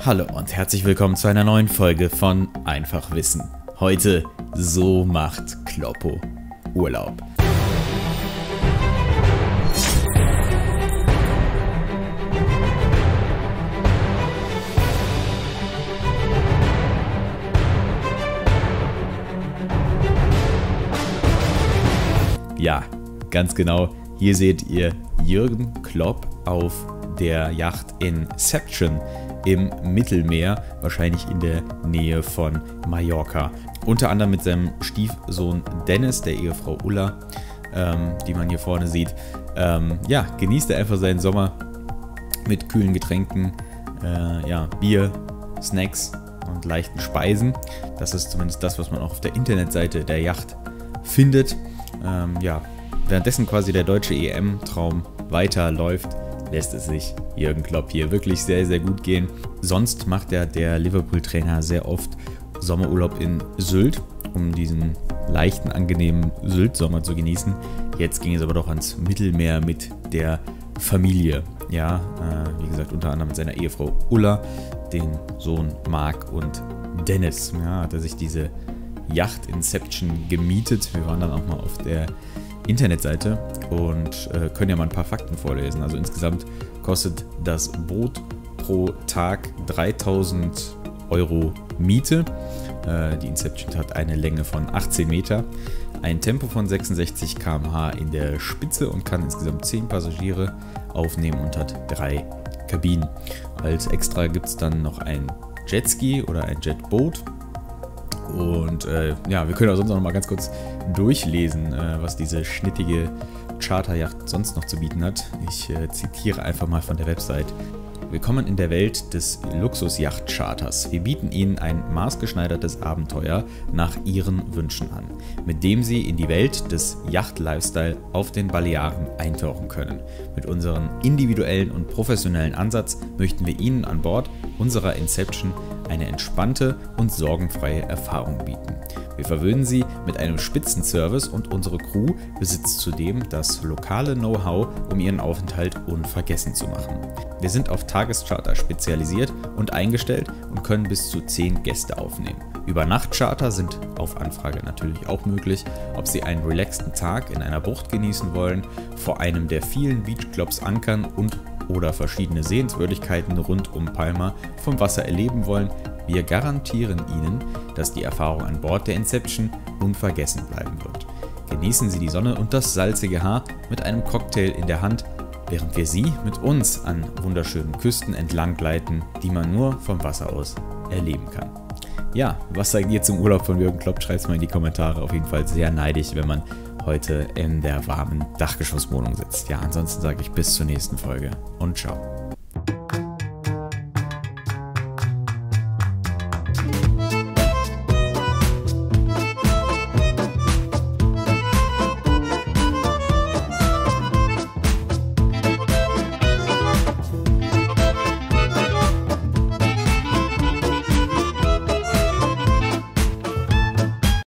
Hallo und herzlich willkommen zu einer neuen Folge von Einfach Wissen. Heute, so macht Kloppo Urlaub. Ja, ganz genau. Hier seht ihr Jürgen Klopp auf der Yacht Inception im Mittelmeer, wahrscheinlich in der Nähe von Mallorca. Unter anderem mit seinem Stiefsohn Dennis, der Ehefrau Ulla, die man hier vorne sieht. Ja, genießt er einfach seinen Sommer mit kühlen Getränken, Bier, Snacks und leichten Speisen. Das ist zumindest das, was man auch auf der Internetseite der Yacht findet. Währenddessen quasi der deutsche EM-Traum weiterläuft, lässt es sich Jürgen Klopp hier wirklich sehr, sehr gut gehen. Sonst macht der Liverpool-Trainer sehr oft Sommerurlaub in Sylt, um diesen leichten, angenehmen Sylt-Sommer zu genießen. Jetzt ging es aber doch ans Mittelmeer mit der Familie. Ja, wie gesagt, unter anderem mit seiner Ehefrau Ulla, den Sohn Marc und Dennis. Ja, hat er sich diese Yacht Inception gemietet. Wir waren dann auch mal auf der Internetseite und können ja mal ein paar Fakten vorlesen. Also insgesamt kostet das Boot pro Tag 3.000 Euro Miete. Die Inception hat eine Länge von 18 Meter, ein Tempo von 66 km/h in der Spitze und kann insgesamt 10 Passagiere aufnehmen und hat 3 Kabinen. Als Extra gibt es dann noch ein Jetski oder ein Jetboot. Und wir können auch sonst noch mal ganz kurz durchlesen, was diese schnittige Charterjacht sonst noch zu bieten hat. Ich zitiere einfach mal von der Website. Willkommen in der Welt des Luxusjacht-Charters. Wir bieten Ihnen ein maßgeschneidertes Abenteuer nach Ihren Wünschen an, mit dem Sie in die Welt des Yacht-Lifestyle auf den Balearen eintauchen können. Mit unserem individuellen und professionellen Ansatz möchten wir Ihnen an Bord unserer Inception eine entspannte und sorgenfreie Erfahrung bieten. Wir verwöhnen Sie mit einem Spitzenservice und unsere Crew besitzt zudem das lokale Know-how, um Ihren Aufenthalt unvergessen zu machen. Wir sind auf Tagescharter spezialisiert und eingestellt und können bis zu 10 Gäste aufnehmen. Übernachtcharter sind auf Anfrage natürlich auch möglich, ob Sie einen relaxten Tag in einer Bucht genießen wollen, vor einem der vielen Beachclubs ankern oder verschiedene Sehenswürdigkeiten rund um Palma vom Wasser erleben wollen. Wir garantieren Ihnen, dass die Erfahrung an Bord der Inception unvergessen bleiben wird. Genießen Sie die Sonne und das salzige Haar mit einem Cocktail in der Hand, während wir Sie mit uns an wunderschönen Küsten entlang gleiten, die man nur vom Wasser aus erleben kann. Ja, was sagt ihr zum Urlaub von Jürgen Klopp? Schreibt es mal in die Kommentare. Auf jeden Fall sehr neidisch, wenn man heute in der warmen Dachgeschosswohnung sitzt. Ja, ansonsten sage ich bis zur nächsten Folge und ciao.